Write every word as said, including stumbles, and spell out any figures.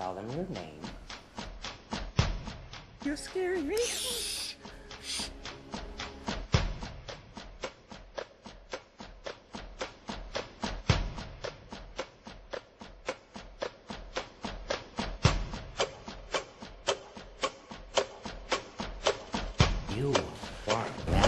Tell them your name. You're scaring me. You are